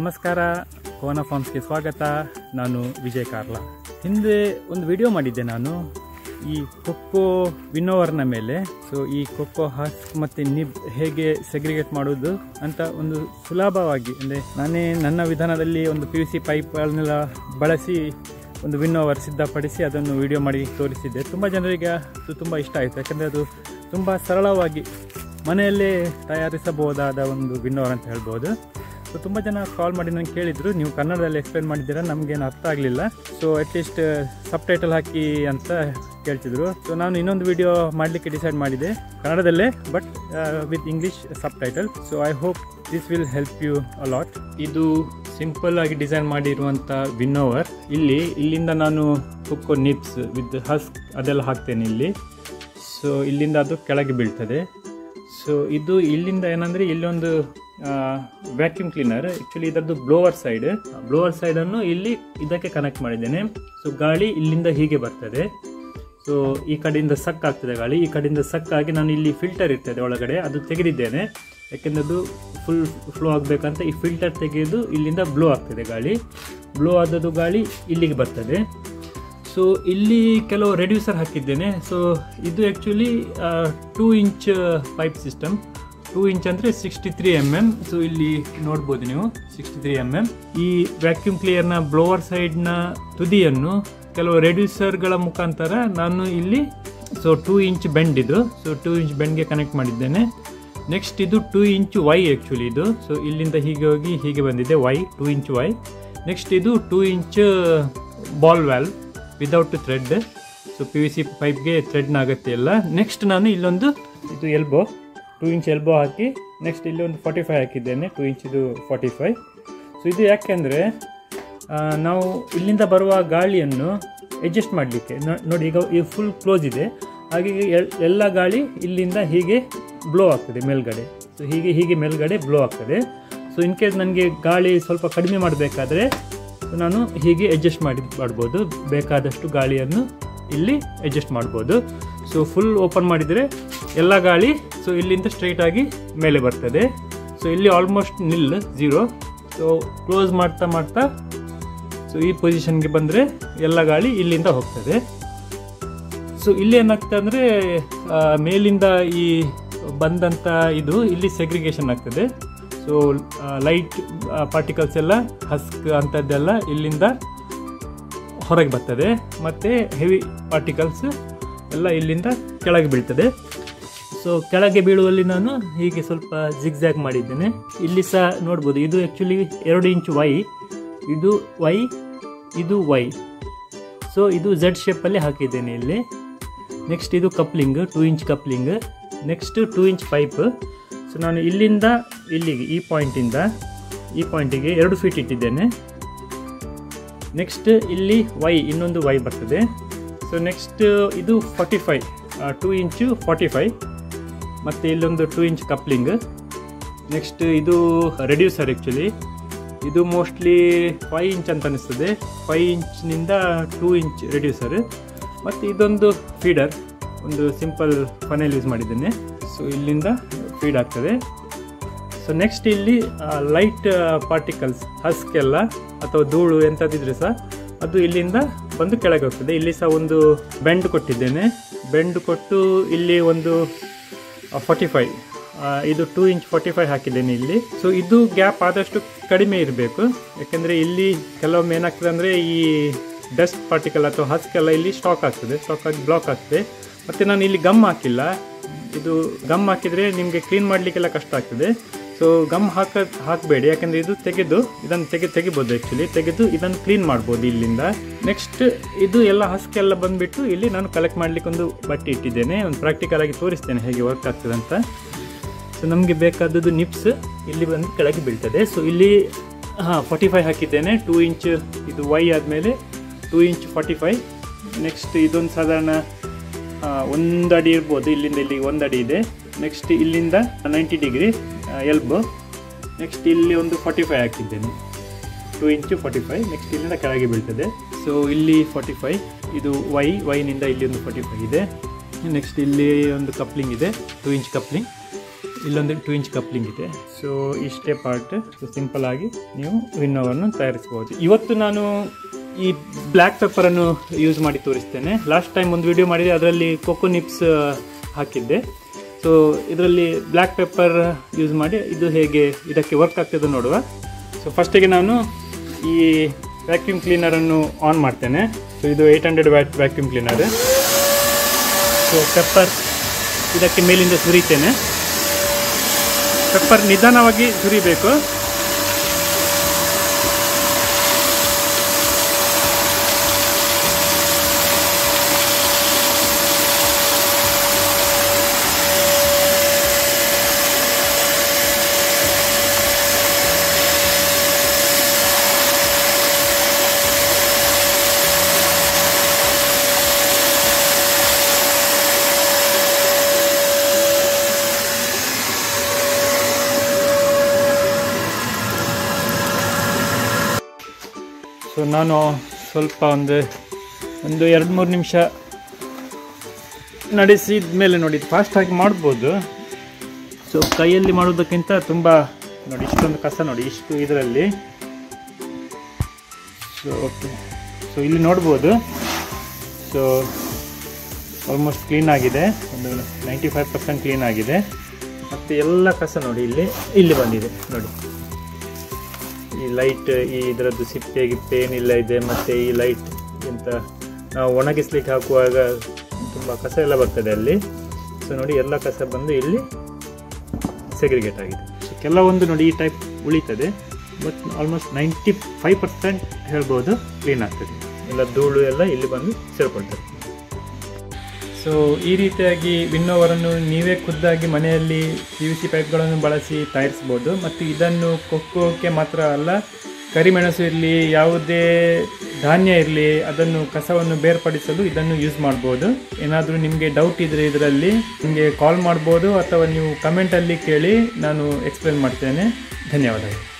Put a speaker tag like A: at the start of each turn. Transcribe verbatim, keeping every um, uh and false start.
A: ನಮಸ್ಕಾರ, ಕೋನ ಫಾರ್ಮ್ಸ್ಗೆ ಸ್ವಾಗತ. ನಾನು ವಿಜಯ್ ಕಾರ್ಲಾ. ಹಿಂದೆ ಒಂದು ವಿಡಿಯೋ ಮಾಡಿದ್ದೆ ನಾನು ಈ ಕೊಕ್ಕೋ ವಿನ್ನೋವರ್ನ ಮೇಲೆ. ಸೊ ಈ ಕೊಕ್ಕೋ ಹಸ್ಕ್ ಮತ್ತು ನಿಬ್ ಹೇಗೆ ಸೆಗ್ರಿಗೇಟ್ ಮಾಡೋದು ಅಂತ ಒಂದು ಸುಲಭವಾಗಿ, ಅಂದರೆ ನಾನೇ ನನ್ನ ವಿಧಾನದಲ್ಲಿ ಒಂದು ಪಿ ವಿ ಸಿ ಪೈಪ್ಗಳನ್ನೆಲ್ಲ ಬಳಸಿ ಒಂದು ವಿನ್ನೋವರ್ ಸಿದ್ಧಪಡಿಸಿ ಅದನ್ನು ವಿಡಿಯೋ ಮಾಡಿ ತೋರಿಸಿದ್ದೆ. ತುಂಬ ಜನರಿಗೆ ಅದು ತುಂಬ ಇಷ್ಟ ಆಯಿತು, ಯಾಕಂದರೆ ಅದು ತುಂಬ ಸರಳವಾಗಿ ಮನೆಯಲ್ಲೇ ತಯಾರಿಸಬಹುದಾದ ಒಂದು ವಿನ್ನೋವರ್ ಅಂತ ಹೇಳ್ಬೋದು. ಸೊ ತುಂಬ ಜನ ಕಾಲ್ ಮಾಡಿ ನನಗೆ ಕೇಳಿದರು, ನೀವು ಕನ್ನಡದಲ್ಲಿ ಎಕ್ಸ್ಪ್ಲೇನ್ ಮಾಡಿದ್ದೀರಾ, ನಮಗೇನು ಅರ್ಥ ಆಗಲಿಲ್ಲ, ಸೊ ಅಟ್ಲೀಸ್ಟ್ ಸಬ್ಟೈಟಲ್ ಹಾಕಿ ಅಂತ ಕೇಳ್ತಿದ್ರು. ಸೊ ನಾನು ಇನ್ನೊಂದು ವಿಡಿಯೋ ಮಾಡಲಿಕ್ಕೆ ಡಿಸೈಡ್ ಮಾಡಿದೆ ಕನ್ನಡದಲ್ಲೇ, but with English subtitle. So I hope this will help you a lot. ಇದು ಸಿಂಪಲ್ ಆಗಿ ಡಿಸೈನ್ ಮಾಡಿರುವಂಥ ವಿನ್ನೋವರ್. ಇಲ್ಲಿ ಇಲ್ಲಿಂದ ನಾನು ಕೊಕ್ಕೋ ನಿಬ್ಸ್ ವಿತ್ ಹಸ್ಕ್ ಅದೆಲ್ಲ ಹಾಕ್ತೇನೆ ಇಲ್ಲಿ. ಸೊ ಇಲ್ಲಿಂದ ಅದು ಕೆಳಗೆ ಬೀಳ್ತದೆ. ಸೊ ಇದು ಇಲ್ಲಿಂದ ಏನಂದರೆ ಇಲ್ಲೊಂದು ವ್ಯಾಕ್ಯೂಮ್ ಕ್ಲೀನರ್, ಆ್ಯಕ್ಚುಲಿ ಇದರದ್ದು ಬ್ಲೋವರ್ ಸೈಡ್ ಬ್ಲೋವರ್ ಸೈಡನ್ನು ಇಲ್ಲಿ ಇದಕ್ಕೆ ಕನೆಕ್ಟ್ ಮಾಡಿದ್ದೇನೆ. ಸೊ ಗಾಳಿ ಇಲ್ಲಿಂದ ಹೀಗೆ ಬರ್ತದೆ. ಸೊ ಈ ಕಡೆಯಿಂದ ಸಕ್ ಆಗ್ತದೆ ಗಾಳಿ, ಈ ಕಡೆಯಿಂದ ಸಕ್ ಆಗಿ ನಾನು ಇಲ್ಲಿ ಫಿಲ್ಟರ್ ಇರ್ತದೆ ಒಳಗಡೆ, ಅದು ತೆಗೆದಿದ್ದೇನೆ ಯಾಕೆಂದರೆ ಅದು ಫುಲ್ ಫ್ಲೋ ಆಗಬೇಕಂತ. ಈ ಫಿಲ್ಟರ್ ತೆಗೆದು ಇಲ್ಲಿಂದ ಬ್ಲೋ ಆಗ್ತದೆ ಗಾಳಿ. ಬ್ಲೋ ಆದದ್ದು ಗಾಳಿ ಇಲ್ಲಿಗೆ ಬರ್ತದೆ. ಸೊ ಇಲ್ಲಿ ಕೆಲವು ರೆಡ್ಯೂಸರ್ ಹಾಕಿದ್ದೇನೆ. ಸೊ ಇದು actually two inch pipe system. Two inch ಅಂದರೆ sixty three M M. So ಇಲ್ಲಿ ನೋಡ್ಬೋದು ನೀವು, ಸಿಕ್ಸ್ಟಿ ತ್ರೀ ಎಮ್ ಎಮ್. ಈ ವ್ಯಾಕ್ಯೂಮ್ ಕ್ಲಿಯರ್ನ ಬ್ಲೋವರ್ ಸೈಡ್ನ ತುದಿಯನ್ನು ಕೆಲವು ರೆಡ್ಯೂಸರ್ಗಳ ಮುಖಾಂತರ ನಾನು ಇಲ್ಲಿ ಸೊ ಟೂ ಇಂಚ್ ಬೆಂಡ್ ಇದು ಸೊ ಟೂ ಇಂಚ್ ಬೆಂಡ್ಗೆ ಕನೆಕ್ಟ್ ಮಾಡಿದ್ದೇನೆ. ನೆಕ್ಸ್ಟ್ ಇದು ಟೂ ಇಂಚ್ ವೈ ಆ್ಯಕ್ಚುಲಿ ಇದು. ಸೊ ಇಲ್ಲಿಂದ ಹೀಗೆ ಹೋಗಿ ಹೀಗೆ ಬಂದಿದೆ Y, two inch Y. Next ಇದು two inch ball valve without thread. So P V C ಪೈಪ್ಗೆ ಥ್ರೆಡ್ನ ಅಗತ್ಯ ಇಲ್ಲ. ನೆಕ್ಸ್ಟ್ ನಾನು ಇಲ್ಲೊಂದು ಇದು ಎಲ್ಬೋ, ಟೂ ಇಂಚ್ ಎಲ್ಬೋ ಹಾಕಿ, ನೆಕ್ಸ್ಟ್ ಇಲ್ಲಿ ಒಂದು ಫಾರ್ಟಿ ಫೈವ್ ಹಾಕಿದ್ದೇನೆ, ಟೂ ಇಂಚ್ ಇದು ಫಾರ್ಟಿ ಫೈವ್. ಸೊ ಇದು ಯಾಕೆಂದರೆ ನಾವು ಇಲ್ಲಿಂದ ಬರುವ ಗಾಳಿಯನ್ನು ಅಡ್ಜಸ್ಟ್ ಮಾಡಲಿಕ್ಕೆ, ನೋಡಿ ಈಗ ಈ ಫುಲ್ ಕ್ಲೋಸ್ ಇದೆ, ಹಾಗೆ ಎಲ್ಲ ಗಾಳಿ ಇಲ್ಲಿಂದ ಹೀಗೆ ಬ್ಲೋ ಆಗ್ತದೆ ಮೇಲ್ಗಡೆ. ಸೊ ಹೀಗೆ ಹೀಗೆ ಮೇಲ್ಗಡೆ ಬ್ಲೋ ಆಗ್ತದೆ. ಸೊ ಇನ್ ಕೇಸ್ ನನಗೆ ಗಾಳಿ ಸ್ವಲ್ಪ ಕಡಿಮೆ ಮಾಡಬೇಕಾದ್ರೆ ನಾನು ಹೀಗೆ ಅಡ್ಜಸ್ಟ್ ಮಾಡಿ ಮಾಡ್ಬೋದು, ಬೇಕಾದಷ್ಟು ಗಾಳಿಯನ್ನು ಇಲ್ಲಿ ಅಡ್ಜಸ್ಟ್ ಮಾಡ್ಬೋದು. ಸೊ ಫುಲ್ ಓಪನ್ ಮಾಡಿದರೆ ಎಲ್ಲ ಗಾಳಿ ಸೊ ಇಲ್ಲಿಂದ ಸ್ಟ್ರೈಟಾಗಿ ಮೇಲೆ ಬರ್ತದೆ. ಸೊ ಇಲ್ಲಿ almost nil zero. So close ಮಾಡ್ತಾ ಮಾಡ್ತಾ ಸೊ ಈ ಪೊಸಿಷನ್ಗೆ ಬಂದರೆ ಎಲ್ಲ ಗಾಳಿ ಇಲ್ಲಿಂದ ಹೋಗ್ತದೆ. ಸೊ ಇಲ್ಲಿ ಏನಾಗ್ತದೆ ಅಂದರೆ ಮೇಲಿಂದ ಈ ಬಂದಂಥ ಇದು ಇಲ್ಲಿ ಸೆಗ್ರಿಗೇಷನ್ ಆಗ್ತದೆ. ಸೊ ಲೈಟ್ ಪಾರ್ಟಿಕಲ್ಸ್ ಎಲ್ಲ ಹಸ್ಕ್ ಅಂಥದ್ದೆಲ್ಲ ಇಲ್ಲಿಂದ ಹೊರಗೆ ಬರ್ತದೆ, ಮತ್ತು ಹೆವಿ ಪಾರ್ಟಿಕಲ್ಸ್ ಎಲ್ಲ ಇಲ್ಲಿಂದ ಕೆಳಗೆ ಬೀಳ್ತದೆ. ಸೊ ಕೆಳಗೆ ಬೀಳುವಲ್ಲಿ ನಾನು ಹೀಗೆ ಸ್ವಲ್ಪ ಜಿಗ್ಜ್ಯಾಗ್ ಮಾಡಿದ್ದೇನೆ. ಇಲ್ಲಿ ಸಹ ನೋಡ್ಬೋದು, ಇದು ಆ್ಯಕ್ಚುಲಿ ಎರಡು ಇಂಚ್ ವೈ, ಇದು ವೈ, ಇದು ವೈ. ಸೊ ಇದು ಝೆಡ್ ಶೇಪಲ್ಲಿ ಹಾಕಿದ್ದೇನೆ ಇಲ್ಲಿ. ನೆಕ್ಸ್ಟ್ ಇದು coupling, two inch coupling. Next two inch pipe. So ನಾನು ಇಲ್ಲಿಂದ ಇಲ್ಲಿಗೆ ಈ ಪಾಯಿಂಟಿಂದ ಈ ಪಾಯಿಂಟಿಗೆ ಎರಡು ಫೀಟ್ ಇಟ್ಟಿದ್ದೇನೆ. ನೆಕ್ಸ್ಟ್ ಇಲ್ಲಿ ವೈ, ಇನ್ನೊಂದು ವೈ ಬರ್ತದೆ. ಸೊ ನೆಕ್ಸ್ಟ್ ಇದು forty five, two inch forty five, ಮತ್ತು ಇಲ್ಲೊಂದು ಟೂ ಇಂಚ್ ಕಪ್ಲಿಂಗ್. ನೆಕ್ಸ್ಟ್ ಇದು ರೆಡ್ಯೂಸರ್, ಆ್ಯಕ್ಚುಲಿ ಇದು ಮೋಸ್ಟ್ಲಿ ಫೈ ಇಂಚ್ ಅಂತ ಅನಿಸ್ತದೆ, ಫೈ ಇಂಚ್ನಿಂದ ಟೂ ಇಂಚ್ ರೆಡ್ಯೂಸರ್. ಮತ್ತು ಇದೊಂದು ಫೀಡರ್, ಒಂದು ಸಿಂಪಲ್ ಫನೆಲ್ ಯೂಸ್ ಮಾಡಿದ್ದೇನೆ. ಸೊ ಇಲ್ಲಿಂದ ಫೀಡ್ ಆಗ್ತದೆ. ಸೊ ನೆಕ್ಸ್ಟ್ ಇಲ್ಲಿ ಲೈಟ್ ಪಾರ್ಟಿಕಲ್ಸ್ ಹಸ್ಕ್ ಎಲ್ಲ ಅಥವಾ ಧೂಳು ಎಂಥದ್ದಿದ್ರೆ ಸಹ ಅದು ಇಲ್ಲಿಂದ ಬಂದು ಕೆಳಗೆ ಹೋಗ್ತದೆ. ಇಲ್ಲಿ ಸಹ ಒಂದು ಬೆಂಡ್ ಕೊಟ್ಟಿದ್ದೇನೆ. ಬೆಂಡ್ ಕೊಟ್ಟು ಇಲ್ಲಿ ಒಂದು ಫಾರ್ಟಿ ಫೈವ್, ಇದು ಟೂ ಇಂಚ್ ಫಾರ್ಟಿ ಫೈವ್ ಹಾಕಿದ್ದೇನೆ ಇಲ್ಲಿ. ಸೊ ಇದು ಗ್ಯಾಪ್ ಆದಷ್ಟು ಕಡಿಮೆ ಇರಬೇಕು, ಯಾಕೆಂದರೆ ಇಲ್ಲಿ ಕೆಲವೊಮ್ಮೆ ಏನಾಗ್ತದೆ ಅಂದರೆ ಈ ಡಸ್ಟ್ ಪಾರ್ಟಿಕಲ್ ಅಥವಾ ಹಸ್ಕ್ ಎಲ್ಲ ಇಲ್ಲಿ ಸ್ಟಾಕ್ ಆಗ್ತದೆ, ಸ್ಟಾಕ್ ಆಗಿ ಬ್ಲಾಕ್ ಆಗ್ತದೆ. ಮತ್ತು ನಾನು ಇಲ್ಲಿ ಗಮ್ ಹಾಕಿಲ್ಲ. ಇದು ಗಮ್ ಹಾಕಿದರೆ ನಿಮಗೆ ಕ್ಲೀನ್ ಮಾಡಲಿಕ್ಕೆಲ್ಲ ಕಷ್ಟ ಆಗ್ತದೆ. ಸೊ ಗಮ್ ಹಾಕ ಹಾಕಬೇಡಿ, ಯಾಕೆಂದರೆ ಇದು ತೆಗೆದು ಇದನ್ನು ತೆಗೆ ತೆಗಿಬೋದು ಆ್ಯಕ್ಚುಲಿ ತೆಗೆದು ಇದನ್ನು ಕ್ಲೀನ್ ಮಾಡ್ಬೋದು ಇಲ್ಲಿಂದ. ನೆಕ್ಸ್ಟ್ ಇದು ಎಲ್ಲ ಹಸ್ಕ್ ಎಲ್ಲ ಬಂದುಬಿಟ್ಟು ಇಲ್ಲಿ ನಾನು ಕಲೆಕ್ಟ್ ಮಾಡಲಿಕ್ಕೆ ಒಂದು ಬಟ್ಟೆ ಇಟ್ಟಿದ್ದೇನೆ. ಒಂದು ಪ್ರಾಕ್ಟಿಕಲ್ ಆಗಿ ತೋರಿಸ್ತೇನೆ ಹೇಗೆ ವರ್ಕ್ ಆಗ್ತದೆ ಅಂತ. ಸೊ ನಮಗೆ ಬೇಕಾದದ್ದು ನಿಪ್ಸ್ ಇಲ್ಲಿ ಬಂದು ಕೆಳಗೆ ಬೀಳ್ತದೆ. ಸೊ ಇಲ್ಲಿ ಹಾಂ ಫಾರ್ಟಿ ಫೈವ್ ಹಾಕಿದ್ದೇನೆ, ಟೂ ಇಂಚ್ ಇದು ವೈ ಆದಮೇಲೆ two inch forty five. Next ಇದೊಂದು ಸಾಧಾರಣ ಒಂದು ಅಡಿ ಇರ್ಬೋದು, ಇಲ್ಲಿಂದ ಇಲ್ಲಿ ಒಂದು ಅಡಿ ಇದೆ. ನೆಕ್ಸ್ಟ್ ಇಲ್ಲಿಂದ ನೈಂಟಿ ಡಿಗ್ರಿ ಎಲ್ಬೋ. ನೆಕ್ಸ್ಟ್ ಇಲ್ಲಿ ಒಂದು ಫಾರ್ಟಿ ಫೈವ್ ಹಾಕಿದ್ದೇನೆ, two inch forty five. Next ಇಲ್ಲಿಂದ ಕೆಳಗೆ ಬೀಳ್ತದೆ. ಸೊ ಇಲ್ಲಿ ಫಾರ್ಟಿ ಫೈವ್, ಇದು ವೈ, ವೈನಿಂದ ಇಲ್ಲಿ ಒಂದು ಫಾರ್ಟಿ ಫೈವ್ ಇದೆ. ನೆಕ್ಸ್ಟ್ ಇಲ್ಲಿ ಒಂದು ಕಪ್ಲಿಂಗ್ ಇದೆ, ಟೂ ಇಂಚ್ ಕಪ್ಲಿಂಗ್. ಇಲ್ಲೊಂದು ಟೂ ಇಂಚ್ ಕಪ್ಲಿಂಗ್ ಇದೆ. ಸೊ ಇಷ್ಟೇ ಪಾರ್ಟ್. ಸೊ ಸಿಂಪಲ್ ಆಗಿ ನೀವು ವಿನ್ನೋವರ್ನ ತಯಾರಿಸ್ಬೋದು. ಇವತ್ತು ನಾನು ಈ ಬ್ಲ್ಯಾಕ್ ಪೆಪ್ಪರನ್ನು ಯೂಸ್ ಮಾಡಿ ತೋರಿಸ್ತೇನೆ. ಲಾಸ್ಟ್ ಟೈಮ್ ಒಂದು ವಿಡಿಯೋ ಮಾಡಿದೆ, ಅದರಲ್ಲಿ ಕೊಕೊ ನಿಬ್ಸ್ ಹಾಕಿದ್ದೆ. ಸೊ ಇದರಲ್ಲಿ ಬ್ಲ್ಯಾಕ್ ಪೆಪ್ಪರ್ ಯೂಸ್ ಮಾಡಿ ಇದು ಹೇಗೆ ಇದಕ್ಕೆ ವರ್ಕ್ ಆಗ್ತದೆ ನೋಡುವ. ಸೊ ಫಸ್ಟಿಗೆ ನಾನು ಈ ವ್ಯಾಕ್ಯೂಮ್ ಕ್ಲೀನರನ್ನು ಆನ್ ಮಾಡ್ತೇನೆ. ಸೊ ಇದು eight hundred watt vacuum cleaner. So pepper ಇದಕ್ಕೆ ಮೇಲಿಂದ ಸುರಿತೇನೆ. ಪೆಪ್ಪರ್ ನಿಧಾನವಾಗಿ ಸುರಿಬೇಕು. ಸೊ ನಾನು ಸ್ವಲ್ಪ ಒಂದು ಒಂದು ಎರಡು ಮೂರು ನಿಮಿಷ ನಡೆಸಿದ ಮೇಲೆ ನೋಡಿ ಫಾಸ್ಟಾಗಿ ಮಾಡ್ಬೋದು. ಸೊ ಕೈಯಲ್ಲಿ ಮಾಡೋದಕ್ಕಿಂತ ತುಂಬ ನೋಡಿ ಇಷ್ಟೊಂದು ಕಸ ನೋಡಿ ಇಷ್ಟು ಇದರಲ್ಲಿ. ಸೊ ಓಕೆ, ಸೊ ಇಲ್ಲಿ ನೋಡ್ಬೋದು. ಸೊ ಆಲ್ಮೋಸ್ಟ್ ಕ್ಲೀನ್ ಆಗಿದೆ, ಒಂದು ನೈಂಟಿ ಫೈವ್ ಪರ್ಸೆಂಟ್ ಕ್ಲೀನ್ ಆಗಿದೆ. ಮತ್ತು ಎಲ್ಲ ಕಸ ನೋಡಿ ಇಲ್ಲಿ ಇಲ್ಲಿ ಬಂದಿದೆ ನೋಡಿ. ಈ ಲೈಟ್ ಈ ಇದರದ್ದು ಸಿಪ್ಪೆ ಗಿಪ್ಪೆ ಏನಿಲ್ಲ ಇದೆ. ಮತ್ತು ಈ ಲೈಟ್ ಎಂತ ನಾವು ಒಣಗಿಸ್ಲಿಕ್ಕೆ ಹಾಕುವಾಗ ತುಂಬ ಕಸ ಎಲ್ಲ ಬರ್ತದೆ ಅಲ್ಲಿ. ಸೊ ನೋಡಿ ಎಲ್ಲ ಕಸ ಬಂದು ಇಲ್ಲಿ ಸೆಗ್ರಿಗೇಟ್ ಆಗಿದೆ. ಸೊ ಕೆಲವೊಂದು ನೋಡಿ ಈ ಟೈಪ್ ಉಳಿತದೆ, but almost ninety five percent ಹೇಳ್ಬೋದು ಕ್ಲೀನ್ ಆಗ್ತದೆ. ಎಲ್ಲ ಧೂಳು ಎಲ್ಲ ಇಲ್ಲಿ ಬಂದು ಸೇರ್ಕೊಳ್ತದೆ. ಸೊ ಈ ರೀತಿಯಾಗಿ ವಿನ್ನೋವರನ್ನು ನೀವೇ ಖುದ್ದಾಗಿ ಮನೆಯಲ್ಲಿ ಪಿ ವಿ ಸಿ ಪೈಪ್ಗಳನ್ನು ಬಳಸಿ ತಯಾರಿಸ್ಬೋದು. ಮತ್ತು ಇದನ್ನು ಕೊಕ್ಕೋಕ್ಕೆ ಮಾತ್ರ ಅಲ್ಲ, ಕರಿಮೆಣಸು ಇರಲಿ, ಯಾವುದೇ ಧಾನ್ಯ ಇರಲಿ, ಅದನ್ನು ಕಸವನ್ನು ಬೇರ್ಪಡಿಸಲು ಇದನ್ನು ಯೂಸ್ ಮಾಡ್ಬೋದು. ಏನಾದರೂ ನಿಮಗೆ ಡೌಟ್ ಇದ್ದರೆ ಇದರಲ್ಲಿ ನಿಮಗೆ ಕಾಲ್ ಮಾಡ್ಬೋದು, ಅಥವಾ ನೀವು ಕಮೆಂಟಲ್ಲಿ ಕೇಳಿ ನಾನು ಎಕ್ಸ್ಪ್ಲೇನ್ ಮಾಡ್ತೇನೆ. ಧನ್ಯವಾದಗಳು.